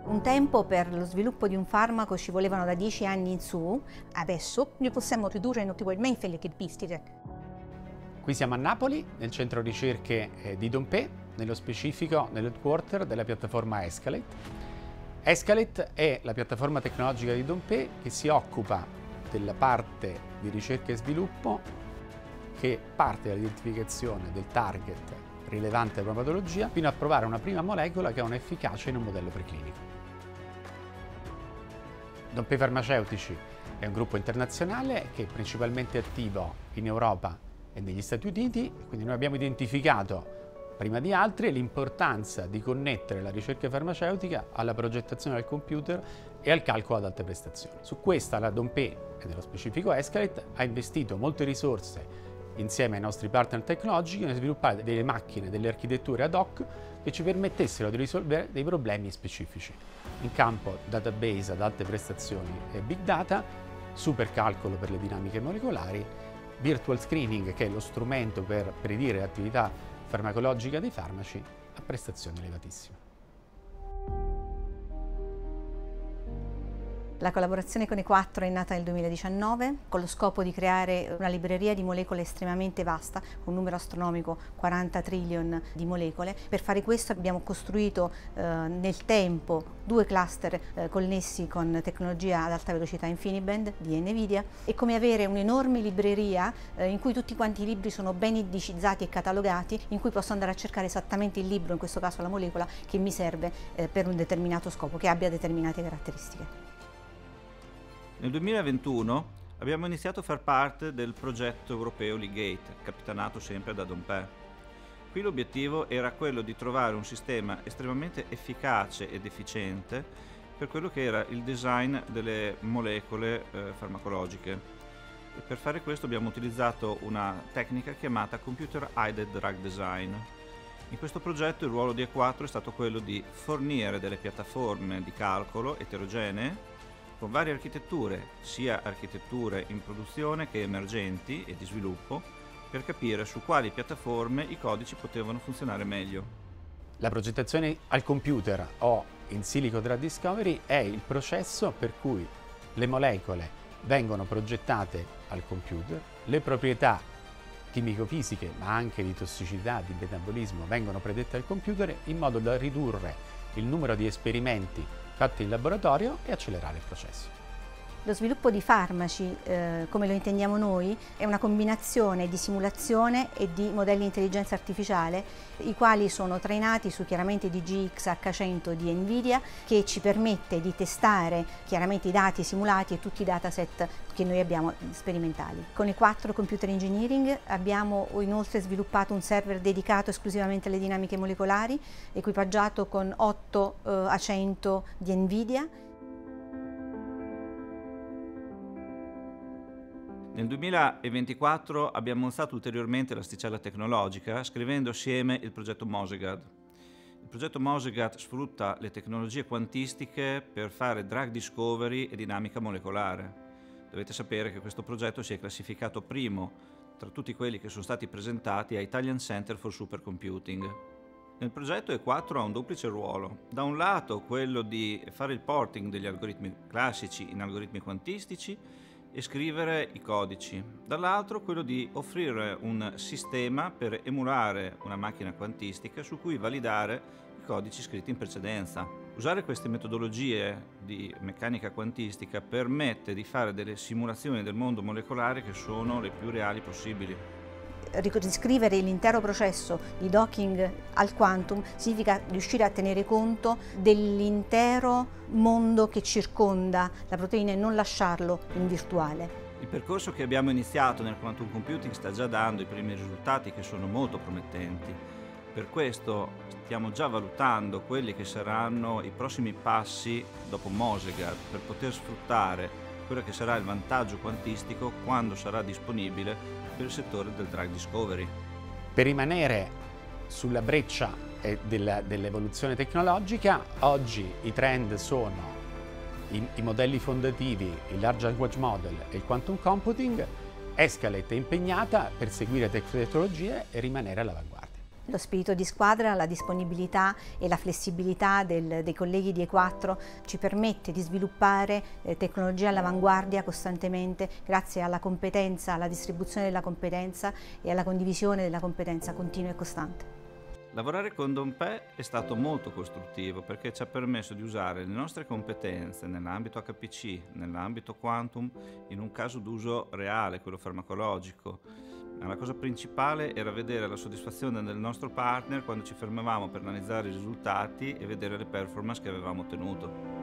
Un tempo per lo sviluppo di un farmaco ci volevano da 10 anni in su, adesso ne possiamo ridurre notevolmente le tempistiche. Qui siamo a Napoli, nel centro ricerche di Dompé, nello specifico nell'headquarter della piattaforma Escalate. Escalate è la piattaforma tecnologica di Dompé che si occupa della parte di ricerca e sviluppo che parte dall'identificazione del target rilevante per una patologia fino a provare una prima molecola che ha un'efficacia in un modello preclinico. Dompé Farmaceutici è un gruppo internazionale che è principalmente attivo in Europa e negli Stati Uniti, quindi noi abbiamo identificato prima di altri l'importanza di connettere la ricerca farmaceutica alla progettazione del computer e al calcolo ad alte prestazioni. Su questa la Dompé, e nello specifico Escalate, ha investito molte risorse insieme ai nostri partner tecnologici nel sviluppare delle macchine, delle architetture ad hoc che ci permettessero di risolvere dei problemi specifici in campo database ad alte prestazioni e big data, supercalcolo per le dinamiche molecolari, virtual screening, che è lo strumento per predire l'attività farmacologica dei farmaci, a prestazioni elevatissime. La collaborazione con E4 è nata nel 2019 con lo scopo di creare una libreria di molecole estremamente vasta, con un numero astronomico 40 trillion di molecole. Per fare questo abbiamo costruito nel tempo 2 cluster connessi con tecnologia ad alta velocità InfiniBand di NVIDIA. È come avere un'enorme libreria in cui tutti quanti i libri sono ben indicizzati e catalogati, in cui posso andare a cercare esattamente il libro, in questo caso la molecola, che mi serve per un determinato scopo, che abbia determinate caratteristiche. Nel 2021 abbiamo iniziato a far parte del progetto europeo Ligate, capitanato sempre da Dompé. Qui l'obiettivo era quello di trovare un sistema estremamente efficace ed efficiente per quello che era il design delle molecole farmacologiche. E per fare questo abbiamo utilizzato una tecnica chiamata Computer Aided Drug Design. In questo progetto il ruolo di E4 è stato quello di fornire delle piattaforme di calcolo eterogenee con varie architetture, sia architetture in produzione che emergenti e di sviluppo, per capire su quali piattaforme i codici potevano funzionare meglio. La progettazione al computer o in silico drug discovery è il processo per cui le molecole vengono progettate al computer, le proprietà chimico-fisiche ma anche di tossicità, di metabolismo vengono predette al computer in modo da ridurre il numero di esperimenti fatti in laboratorio e accelerare il processo. Lo sviluppo di farmaci, come lo intendiamo noi, è una combinazione di simulazione e di modelli di intelligenza artificiale, i quali sono trainati su chiaramente DGX H100 di NVIDIA, che ci permette di testare chiaramente i dati simulati e tutti i dataset che noi abbiamo sperimentali. Con E4 Computer Engineering abbiamo inoltre sviluppato un server dedicato esclusivamente alle dinamiche molecolari, equipaggiato con 8 A100 di NVIDIA. Nel 2024 abbiamo alzato ulteriormente l'asticella tecnologica scrivendo assieme il progetto Mosegad. Il progetto Mosegad sfrutta le tecnologie quantistiche per fare drug discovery e dinamica molecolare. Dovete sapere che questo progetto si è classificato primo tra tutti quelli che sono stati presentati a Italian Center for Supercomputing. Nel progetto E4 ha un duplice ruolo. Da un lato quello di fare il porting degli algoritmi classici in algoritmi quantistici e scrivere i codici, dall'altro quello di offrire un sistema per emulare una macchina quantistica su cui validare i codici scritti in precedenza. Usare queste metodologie di meccanica quantistica permette di fare delle simulazioni del mondo molecolare che sono le più reali possibili. Riscrivere l'intero processo di docking al quantum significa riuscire a tenere conto dell'intero mondo che circonda la proteina e non lasciarlo in virtuale. Il percorso che abbiamo iniziato nel quantum computing sta già dando i primi risultati che sono molto promettenti. Per questo stiamo già valutando quelli che saranno i prossimi passi dopo Mosegad per poter sfruttare quello che sarà il vantaggio quantistico quando sarà disponibile per il settore del drug discovery. Per rimanere sulla breccia dell'evoluzione tecnologica, oggi i trend sono i modelli fondativi, il Large Language Model e il Quantum Computing. Escalate è impegnata per seguire tecnologie e rimanere all'avanguardia. Lo spirito di squadra, la disponibilità e la flessibilità dei colleghi di E4 ci permette di sviluppare tecnologie all'avanguardia costantemente grazie alla competenza, alla distribuzione della competenza e alla condivisione della competenza continua e costante. Lavorare con Dompè è stato molto costruttivo perché ci ha permesso di usare le nostre competenze nell'ambito HPC, nell'ambito quantum, in un caso d'uso reale, quello farmacologico. Ma la cosa principale era vedere la soddisfazione del nostro partner quando ci fermavamo per analizzare i risultati e vedere le performance che avevamo ottenuto.